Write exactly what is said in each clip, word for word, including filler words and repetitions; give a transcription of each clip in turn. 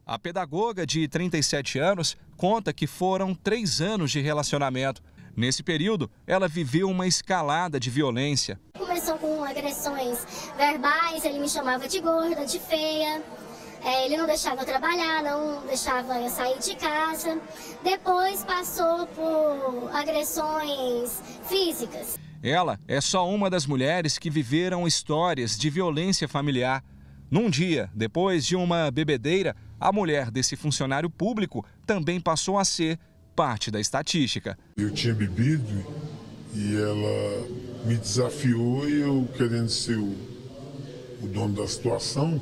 A pedagoga, de trinta e sete anos, conta que foram três anos de relacionamento. Nesse período, ela viveu uma escalada de violência. Começou com agressões verbais, ele me chamava de gorda, de feia. É, ele não deixava eu trabalhar, não deixava eu sair de casa. Depois passou por agressões físicas. Ela é só uma das mulheres que viveram histórias de violência familiar. Num dia, depois de uma bebedeira, a mulher desse funcionário público também passou a ser parte da estatística. Eu tinha bebido e ela me desafiou e eu, querendo ser o, o dono da situação,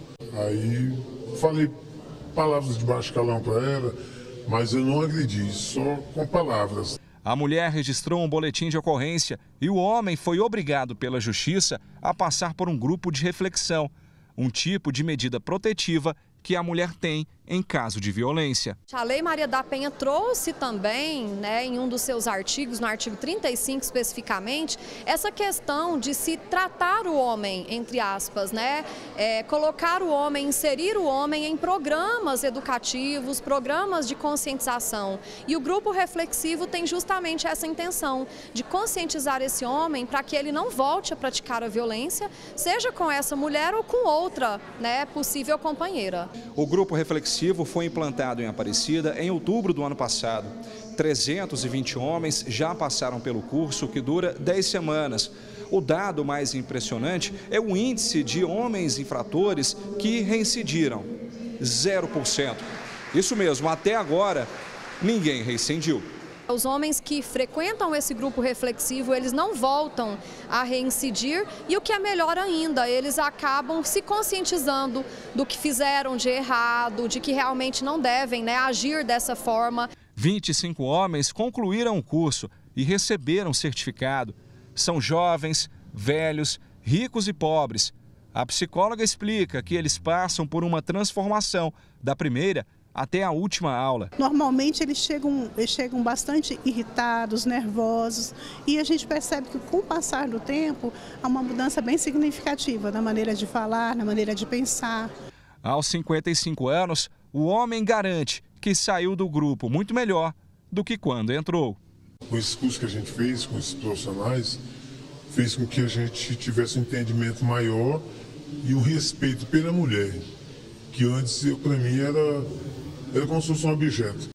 aí falei palavras de baixo calão para ela, mas eu não agredi, só com palavras. A mulher registrou um boletim de ocorrência e o homem foi obrigado pela justiça a passar por um grupo de reflexão, um tipo de medida protetiva que a mulher tem em caso de violência. A Lei Maria da Penha trouxe também, né, em um dos seus artigos, no artigo trinta e cinco especificamente, essa questão de se tratar o homem, entre aspas, né, é, colocar o homem, inserir o homem em programas educativos, programas de conscientização. E o grupo reflexivo tem justamente essa intenção de conscientizar esse homem para que ele não volte a praticar a violência, seja com essa mulher ou com outra, né, possível companheira. O grupo reflexivo foi implantado em Aparecida em outubro do ano passado. trezentos e vinte homens já passaram pelo curso, que dura dez semanas. O dado mais impressionante é o índice de homens infratores que reincidiram, zero por cento. Isso mesmo, até agora, ninguém reincidiu. Os homens que frequentam esse grupo reflexivo, eles não voltam a reincidir e o que é melhor ainda, eles acabam se conscientizando do que fizeram de errado, de que realmente não devem, né, agir dessa forma. vinte e cinco homens concluíram o curso e receberam certificado. São jovens, velhos, ricos e pobres. A psicóloga explica que eles passam por uma transformação da primeira até a última aula. Normalmente eles chegam, eles chegam bastante irritados, nervosos, e a gente percebe que com o passar do tempo há uma mudança bem significativa na maneira de falar, na maneira de pensar. Aos cinquenta e cinco anos, o homem garante que saiu do grupo muito melhor do que quando entrou. Com esse curso que a gente fez, com esses profissionais, fez com que a gente tivesse um entendimento maior e um respeito pela mulher, que antes, para mim, era, era como se fosse um objeto.